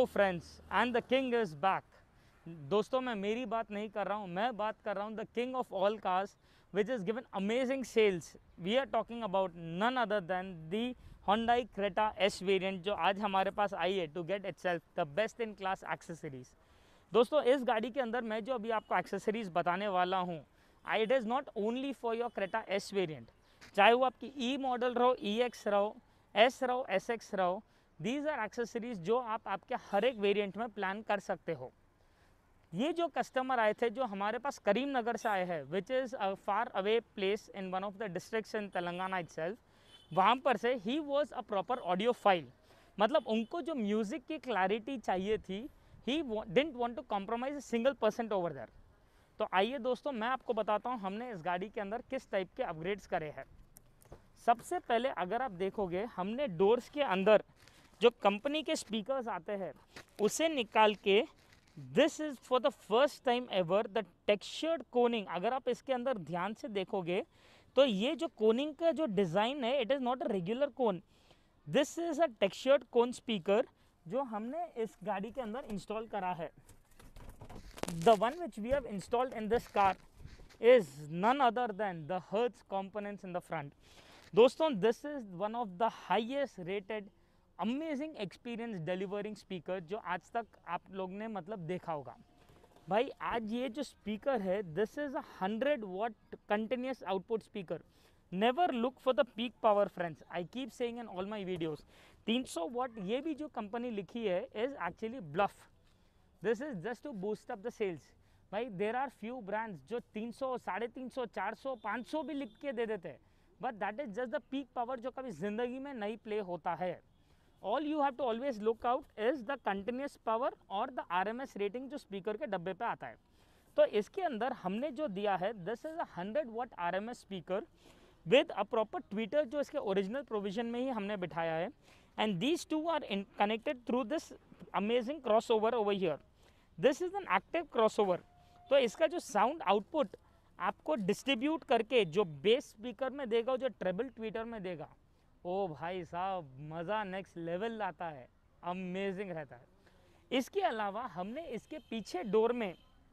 Friends and the king is back. दोस्तों मैं मेरी बात नहीं कर रहा हूँ, मैं बात कर रहा हूँ the king of all cars which is given amazing sales. We are talking about none other than the Hyundai Creta S variant जो आज हमारे पास आई है to get itself the best in class accessories. दोस्तों इस गाड़ी के अंदर मैं जो अभी आपको एक्सेसरीज बताने वाला हूँ, it is not only for your Creta S variant, चाहे वो आपकी ई मॉडल रहो, EX रहो, S रहो, SX रहो, दीज आर एक्सेसरीज जो आप आपके हर एक वेरिएंट में प्लान कर सकते हो। ये जो कस्टमर आए थे जो हमारे पास करीमनगर से आए हैं, which is a far away place in one of the districts in Telangana itself, वहाँ पर से ही was a proper audio file, मतलब उनको जो म्यूज़िक की क्लैरिटी चाहिए थी, he didn't want to compromise single percent over there. तो आइए दोस्तों मैं आपको बताता हूँ हमने इस गाड़ी के अंदर किस टाइप के अपग्रेड्स करे हैं। सबसे पहले अगर आप देखोगे हमने डोर्स के अंदर जो कंपनी के स्पीकर्स आते हैं उसे निकाल के this is for the first time ever the textured coning. अगर आप इसके अंदर ध्यान से देखोगे तो ये जो कोनिंग का जो डिज़ाइन है, it is not a regular cone, this is a textured cone speaker जो हमने इस गाड़ी के अंदर इंस्टॉल करा है। The one which we have installed in this car is none other than the Hertz components in the front. दोस्तों this is one of the highest rated amazing experience delivering speaker जो आज तक आप लोग ने मतलब देखा होगा। भाई आज ये जो स्पीकर है this is a 100 watt continuous output speaker. Never look for the peak power friends. I keep saying in all my videos 300 watt ये भी जो कंपनी लिखी है is actually bluff. This is just to boost up the sales. भाई there are few brands जो 300, 350, 400, 500 भी लिख के दे देते हैं, but that is just the peak power जो कभी ज़िंदगी में नहीं प्ले होता है। All you have to always look out is the continuous power और द RMS रेटिंग जो स्पीकर के डब्बे पे आता है। तो इसके अंदर हमने जो दिया है this is a 100 watt RMS speaker with a proper tweeter जो इसके ओरिजिनल प्रोविजन में ही हमने बिठाया है, and these two are connected through this amazing crossover here. This is an active crossover. तो इसका जो साउंड आउटपुट आपको डिस्ट्रीब्यूट करके जो बेस स्पीकर में देगा, जो ट्रेबल ट्विटर में देगा, ओ भाई साहब मज़ा नेक्स्ट लेवल आता है, अमेजिंग रहता है। इसके अलावा हमने इसके पीछे डोर में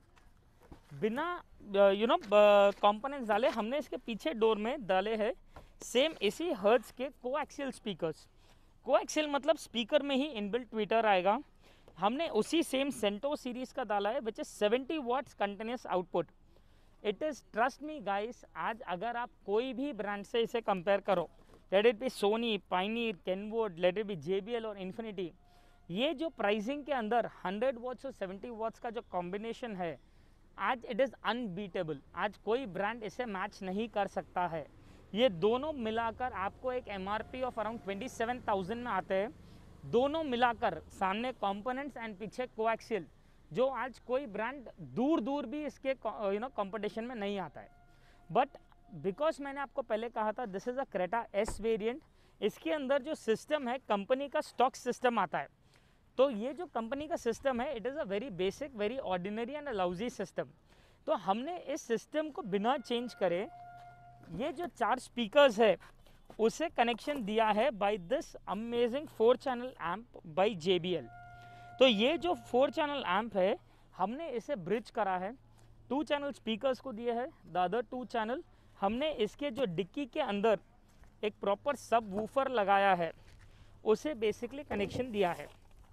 बिना कंपोनेंट्स डाले हमने इसके पीछे डोर में डाले हैं सेम इसी हर्ट्ज के कोएक्सियल स्पीकर्स। कोएक्सियल मतलब स्पीकर में ही इनबिल्ट ट्विटर आएगा। हमने उसी सेम सेंटो सीरीज का डाला है which is 70 watts continuous output. It is trust me guys, आज अगर आप कोई भी ब्रांड से इसे कंपेयर करो, let it be Sony, Pioneer, Kenwood, let it be JBL और इन्फिनिटी, ये जो प्राइसिंग के अंदर 100 वाट्स और 70 वाट्स का जो कॉम्बिनेशन है आज इट इज़ अनबीटेबल। आज कोई ब्रांड इसे मैच नहीं कर सकता है। ये दोनों मिलाकर आपको एक MRP ऑफ अराउंड 27,000 में आते हैं, दोनों मिलाकर, सामने कंपोनेंट्स एंड पीछे कोएक्सियल, जो आज कोई ब्रांड दूर दूर भी इसके कंपटीशन में नहीं आता है। बट बिकॉज मैंने आपको पहले कहा था this is a Creta S variant, इसके अंदर जो सिस्टम है कंपनी का स्टॉक सिस्टम आता है। तो ये जो कंपनी का सिस्टम है it is a very basic, very ordinary and lousy system. तो हमने इस सिस्टम को बिना चेंज करे ये जो 4 स्पीकर्स है उसे कनेक्शन दिया है by this amazing 4 channel amp by JBL। तो ये जो 4 चैनल एम्प है हमने इसे ब्रिज करा है, 2 चैनल स्पीकर्स को दिए है, द अदर 2 चैनल हमने इसके जो डिक्की के अंदर एक प्रॉपर सब वूफर लगाया है उसे बेसिकली कनेक्शन दिया है।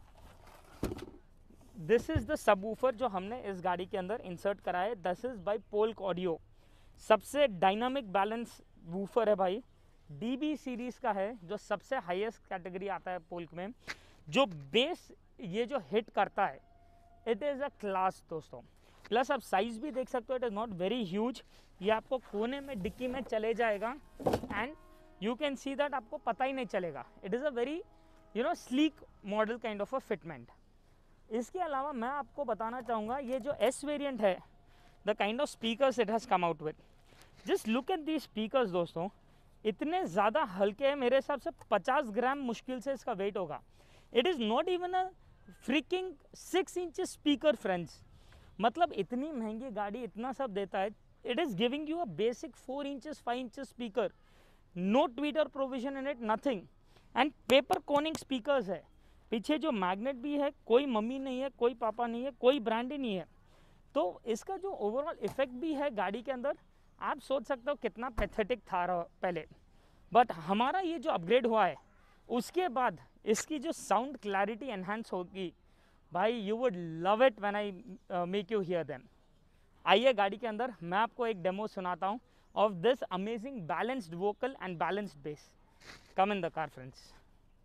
This is the subwoofer जो हमने इस गाड़ी के अंदर इंसर्ट करा है। This is by Polk audio, सबसे डायनामिक बैलेंस वूफर है भाई, DB सीरीज़ का है जो सबसे हाईएस्ट कैटेगरी आता है पोल्क में। जो बेस ये जो हिट करता है इट इज़ अ क्लास दोस्तों। प्लस आप साइज़ भी देख सकते हो, it is not very huge, ये आपको कोने में डिक्की में चले जाएगा and you can see that आपको पता ही नहीं चलेगा। It is a very sleek model kind of a fitment. इसके अलावा मैं आपको बताना चाहूँगा ये जो S वेरिएंट है, the kind of speakers it has come out with, just look at the speakers दोस्तों, इतने ज़्यादा हल्के हैं, मेरे हिसाब से 50 ग्राम मुश्किल से इसका वेट होगा। It is not even a freaking 6 inch speaker friends, मतलब इतनी महंगी गाड़ी इतना सब देता है, it is giving you a basic 4 inches 5 inches speaker, no tweeter provision in it, nothing, and paper coning speakers है। पीछे जो मैग्नेट भी है, कोई मम्मी नहीं है, कोई पापा नहीं है, कोई ब्रांड ही नहीं है। तो इसका जो ओवरऑल इफेक्ट भी है गाड़ी के अंदर, आप सोच सकते हो कितना पैथेटिक था पहले। बट हमारा ये जो अपग्रेड हुआ है उसके बाद इसकी जो साउंड क्लैरिटी एनहांस होगी भाई, you would love it when I make you hear them. आइए गाड़ी के अंदर मैं आपको एक डेमो सुनाता हूँ of this amazing balanced vocal and balanced bass. Come in the car friends.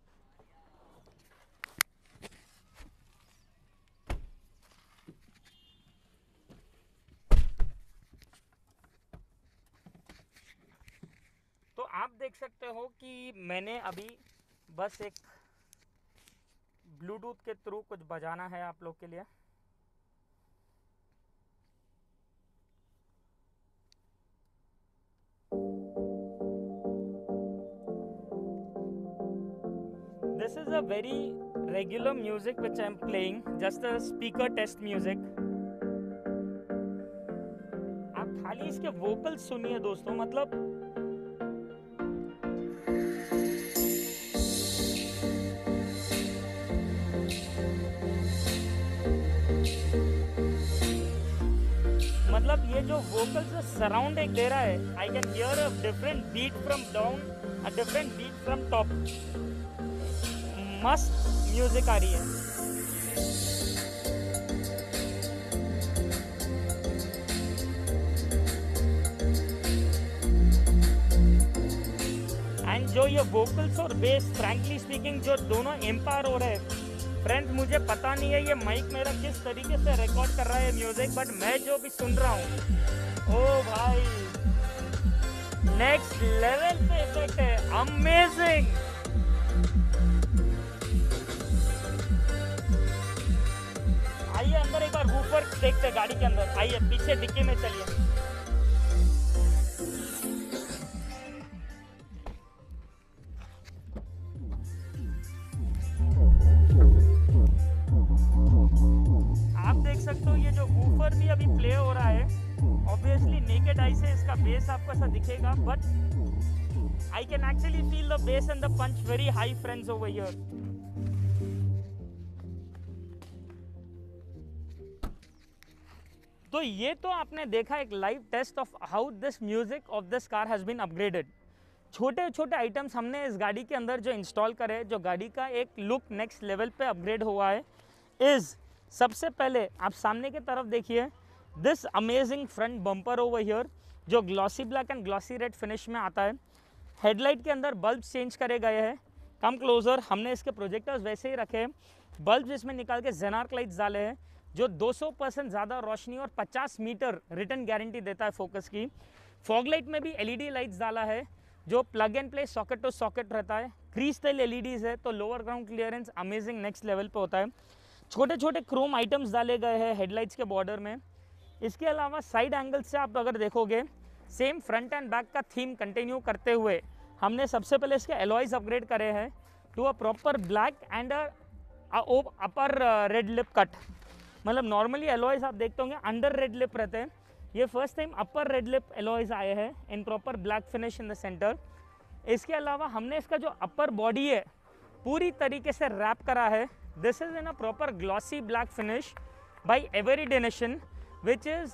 तो आप देख सकते हो कि मैंने अभी बस एक ब्लूटूथ के थ्रू कुछ बजाना है आप लोग के लिए। This is a very regular music which I am playing, just a speaker test music. आप खाली इसके वोकल्स सुनिए दोस्तों, मतलब ये जो वोकल्स सराउंडिंग दे रहा है, I can hear a different beat from down, a different beat from top. मस्त म्यूजिक आ रही है। एंड जो ये वोकल्स और बेस फ्रैंकली स्पीकिंग जो दोनों एम्पायर हो रहे हैं फ्रेंड्स, मुझे पता नहीं है ये माइक मेरा किस तरीके से रिकॉर्ड कर रहा है म्यूजिक, बट मैं जो भी सुन रहा हूँ ओ भाई नेक्स्ट लेवल पे इफेक्ट है, अमेजिंग। आइए अंदर एक बार वूफर देखते हैं गाड़ी के अंदर। आइए पीछे डिक्की में चलिए। आप देख सकते हो ये जो वूफर भी अभी प्ले हो रहा है, ऑब्वियसली नेकेड आई से इसका बेस आपको ऐसा दिखेगा, but I can actually feel the bass and the punch very high friends over here. तो ये तो आपने देखा एक live test of how this music of this car has been upgraded. छोटे छोटे आइटम्स हमने इस गाड़ी के अंदर जो इंस्टॉल करे, जो गाड़ी का एक लुक नेक्स्ट लेवल पे अपग्रेड हुआ है, इज सबसे पहले आप सामने की तरफ देखिए this amazing front bumper over here, जो glossy black and glossy red finish में आता है। हेडलाइट के अंदर बल्ब चेंज करे गए हैं। कम क्लोजर, हमने इसके प्रोजेक्टर्स वैसे ही रखे हैं। बल्ब इसमें निकाल के जेनार्क लाइट्स डाले हैं जो 200% ज़्यादा रोशनी और 50 मीटर रिटर्न गारंटी देता है फोकस की। फॉग लाइट में भी एलईडी लाइट्स डाला है जो plug and play socket to socket रहता है। क्रीस्टाइल एलईडीज है तो lower ground clearance amazing next level पे होता है। छोटे छोटे क्रोम आइटम्स डाले गए हैं हेडलाइट्स के बॉर्डर में। इसके अलावा साइड एंगल से आप अगर देखोगे सेम फ्रंट एंड बैक का थीम कंटिन्यू करते हुए हमने सबसे पहले इसके एलॉयज अपग्रेड करे हैं to a proper black and upper red lip cut. मतलब नॉर्मली एलॉयज आप देखते होंगे अंडर रेड लिप रहते हैं, ये first time upper red lip alloys आए हैं in proper black finish in the centre. इसके अलावा हमने इसका जो अपर बॉडी है पूरी तरीके से रैप करा है। This is in a proper glossy black finish by Avery Dennison which is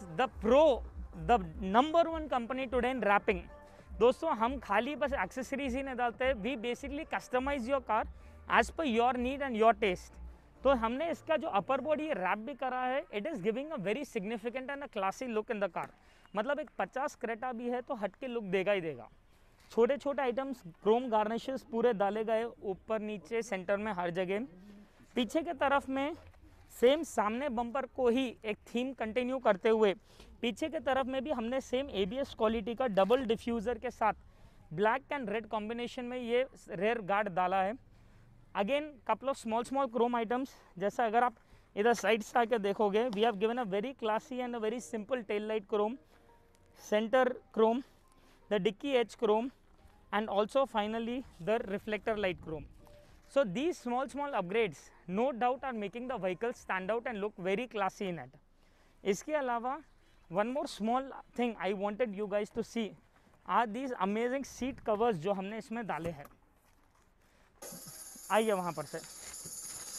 the number 1 company today in wrapping. दोस्तों हम खाली बस एक्सेसरीज ही नहीं डालते हैं, we basically customise your car as per your need and your taste. तो हमने इसका जो अपर बॉडी रैप भी करा है, it is giving a very significant and a classy look in the car. मतलब एक 50 क्रेटा भी है तो हट के लुक देगा ही देगा। छोटे छोटे आइटम्स क्रोम गार्निशेस पूरे डाले गए ऊपर नीचे सेंटर में हर जगह। पीछे के तरफ में सेम सामने बम्पर को ही एक थीम कंटिन्यू करते हुए पीछे के तरफ में भी हमने सेम ABS क्वालिटी का डबल डिफ्यूज़र के साथ ब्लैक एंड रेड कॉम्बिनेशन में ये रेयर गार्ड डाला है। Again couple of small chrome items, जैसा अगर आप इधर साइड से आकर देखोगे we have given a very classy and a very simple tail light chrome, centre chrome, the dickey edge chrome and also finally the reflector light chrome. So these small upgrades no doubt are making the vehicle stand out and look very classy in it. इसके अलावा one more small thing I wanted you guys to see are these amazing seat covers जो हमने इसमें डाले हैं। आइए वहाँ पर से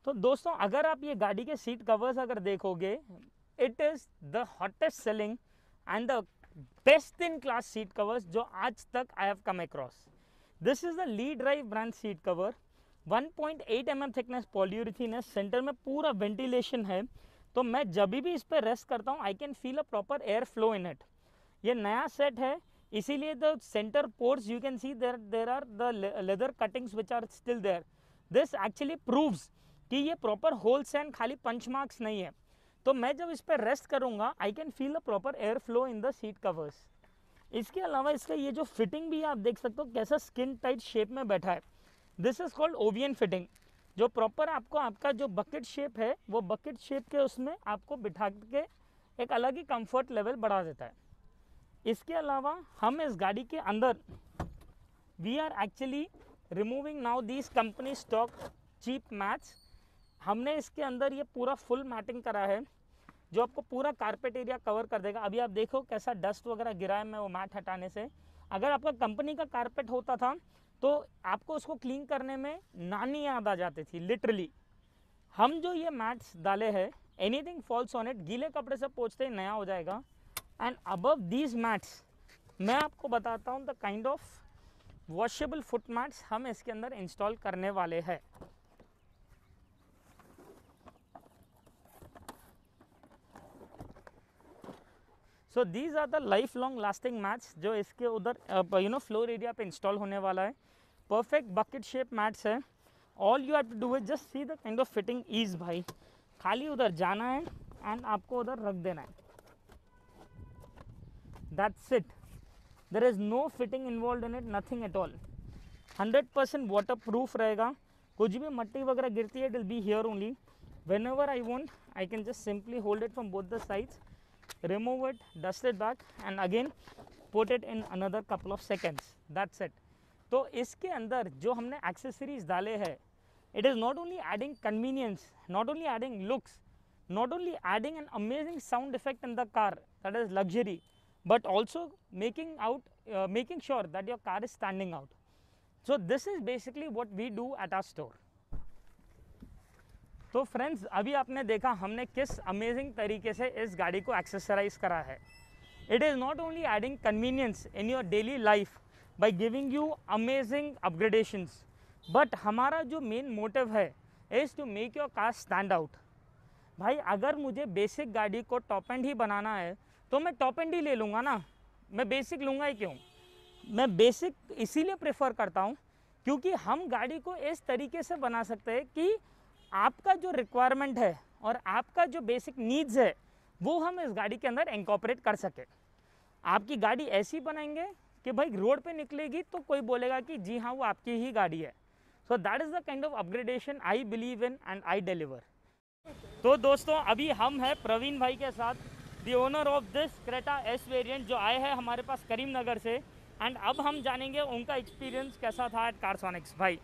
तो दोस्तों अगर आप ये गाड़ी के सीट कवर्स अगर देखोगे, it is the hottest selling and the best in class seat covers जो आज तक I have come across. This is the Lee drive brand seat cover, 1.8 mm thickness polyurethane है, सेंटर में पूरा वेंटिलेशन है। तो मैं जब भी इस पर रेस्ट करता हूँ I can feel a proper air flow in it. ये नया सेट है, इसीलिए the centre ports you can see there are the leather cuttings which are still there. This actually proves कि ये प्रॉपर होल्स एंड खाली पंच marks नहीं है। तो मैं जब इस पर रेस्ट करूँगा I can feel a proper air flow in the seat covers. इसके अलावा इसका ये जो फिटिंग भी आप देख सकते हो कैसा स्किन टाइट शेप में बैठा है। दिस इज़ कॉल्ड ओवियन फिटिंग, जो प्रॉपर आपको आपका जो बकेट शेप है वो बकेट शेप के उसमें आपको बिठा के एक अलग ही कंफर्ट लेवल बढ़ा देता है। इसके अलावा हम इस गाड़ी के अंदर we are actually removing now these company stock cheap mats. हमने इसके अंदर ये पूरा फुल मैटिंग करा है जो आपको पूरा कारपेट एरिया कवर कर देगा। अभी आप देखो कैसा डस्ट वगैरह गिरा है मैं वो मैट हटाने से। अगर आपका कंपनी का कारपेट होता था तो आपको उसको क्लीन करने में नानी याद आ जाती थी लिटरली। हम जो ये मैट्स डाले हैं, एनीथिंग फॉल्स ऑन इट, गीले कपड़े से पोंछते ही नया हो जाएगा। एंड अबव दीज मैट्स मैं आपको बताता हूँ the kind of washable foot mats हम इसके अंदर इंस्टॉल करने वाले हैं। So these are the life long lasting mats जो इसके उधर फ्लोर एरिया पे इंस्टॉल होने वाला है। परफेक्ट बकेट शेप मैट्स है। All you have to do is just see the kind of fitting is भाई, खाली उधर जाना है एंड आपको उधर रख देना है, that's it. There is no fitting involve in it, nothing at all. 100% water proof रहेगा, कुछ भी मट्टी वगैरह गिरती है it will be here only. Whenever I want I can just simply hold it from both the sides, remove it, dust it back and again put it in another couple of seconds, that's it। तो इसके अंदर जो हमने accessories डाले हैं, it is not only adding convenience, not only adding looks, not only adding an amazing sound effect in the car, that is luxury, but also making sure that your car is standing out। So this is basically what we do at our store। तो friends अभी आपने देखा हमने किस amazing तरीके से इस गाड़ी को एक्सेसराइज करा है। It is not only adding convenience in your daily life by giving you amazing upgradations, but हमारा जो मेन मोटिव है is to make your car stand out. भाई अगर मुझे बेसिक गाड़ी को टॉप एंड ही बनाना है तो मैं टॉप एंड ही ले लूँगा ना, मैं बेसिक लूँगा ही क्यों। मैं बेसिक इसीलिए प्रेफर करता हूँ क्योंकि हम गाड़ी को इस तरीके से बना सकते हैं कि आपका जो रिक्वायरमेंट है और आपका जो बेसिक नीड्स है वो हम इस गाड़ी के अंदर इंकॉर्पोरेट कर सके। आपकी गाड़ी ऐसी बनाएंगे कि भाई रोड पे निकलेगी तो कोई बोलेगा कि जी हाँ वो आपकी ही गाड़ी है। So that is the kind of upgradation I believe in and I deliver. तो दोस्तों अभी हम हैं प्रवीण भाई के साथ, the owner of this Creta S variant जो आए हैं हमारे पास करीमनगर से। एंड अब हम जानेंगे उनका एक्सपीरियंस कैसा था एट कारसोनिक्स। भाई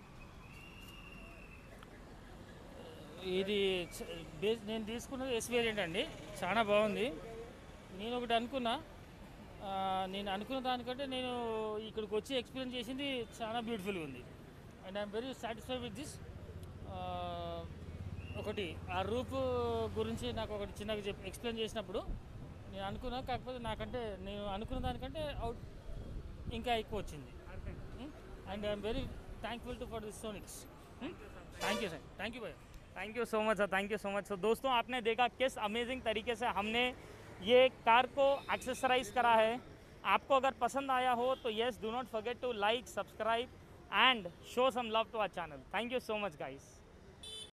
ఇది నేను తీసుకున్నది ఎస్ వేరియంట్ అండి, చాలా బాగుంది। నేను ఒకటి అనుకున్నా, నేను అనుకున్న దానికంటే నేను ఇక్కడికి వచ్చి ఎక్స్పీరియన్స్ చేసింది చాలా బ్యూటిఫుల్గా ఉంది and I'm very satisfied with this. ఒకటి ఆ రూప్ గురించి నాకు ఒకటి చిన్నగా ఎక్స్ప్లెయిన్ చేసినప్పుడు నేను అనుకున్నా, కాకపోతే నాకంటే నేను అనుకున్న దానికంటే అవుట్ ఇంకా ఎక్కువ వచ్చింది and I'm very thankful to for this Sonics. Thank you sir, thank you भाई, thank you so much sir, thank you so much. तो दोस्तों आपने देखा किस अमेजिंग तरीके से हमने ये कार को एक्सेसराइज करा है। आपको अगर पसंद आया हो तो yes do not forget to like, subscribe and show some love to our channel. Thank you so much guys.